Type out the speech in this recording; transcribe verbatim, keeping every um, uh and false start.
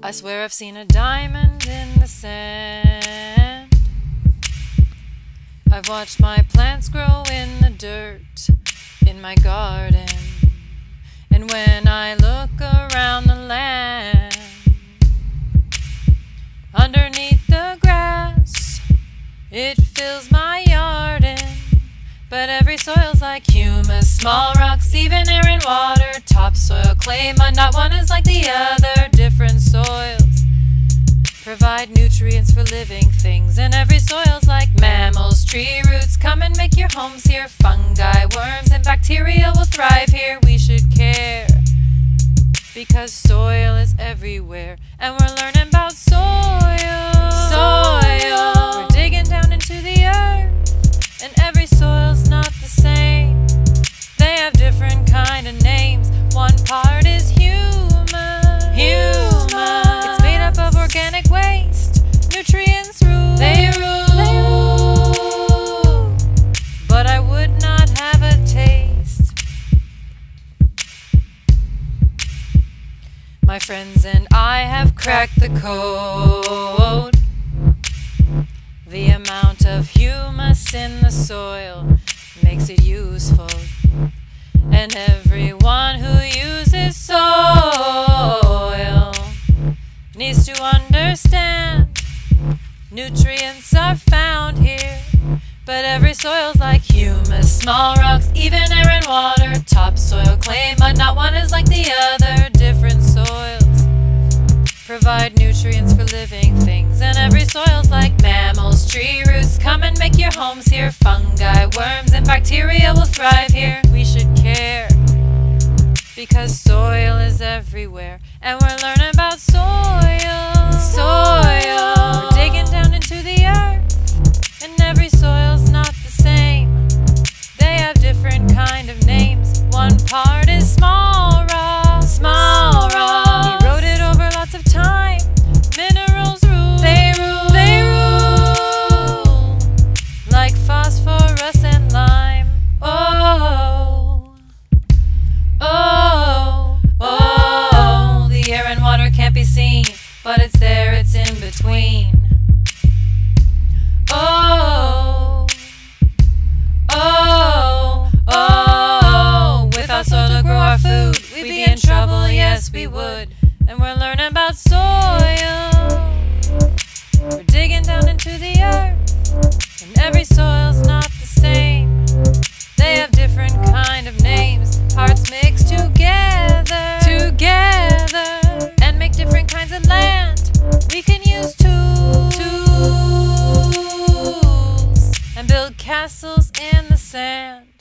I swear I've seen a diamond in the sand. I've watched my plants grow in the dirt in my garden. And when I look around the land, underneath the grass, it fills my yard in. But every soil's like humus, small rocks, even air and water, topsoil, clay, mud, not one is like the other. Different soils provide nutrients for living things, and every soil's like mammals, tree roots, come and make your homes here. Fungi, worms, and bacteria will thrive here. We should care, because soil is everywhere, and we're learning about soil. Soil. We're digging down into the earth, and every soil's not the same. They have different kind of names. One part is humus. Humus. It's made up of organic waste. Nutrients rule. They rule. They rule. But I would not have a taste. My friends and I have cracked the code. The amount of humus in the soil makes it useful, and everyone who uses soil needs to understand nutrients are found here. But every soil's like humus, small rocks, even air and water, topsoil, clay, mud, not one is like the other. Different soils provide nutrients for living things, and every soil's like mammals, tree roots, come and make your homes here. Fungi, worms, and bacteria will thrive here. We should care, because soil is everywhere, and we're learning about soil. Soil. We're digging down into the earth, and every soil's not the same. They have different kind of names. One part is small rock. Small rock. Eroded over lots of time. Minerals rule. They rule. They rule. Like phosphorus and lime. Oh. Oh. Oh. The air and water can't be seen, but it's there, it's in between. Oh. Oh. Oh. Without soil to grow our food, we'd be in trouble, yes we would. And we're learning about soil. We're digging down into the earth, and every soil's not the same. They have different kind of names. Parts mixed together, together, and make different kinds of land. We can use tools, tools, and build castles in the sand.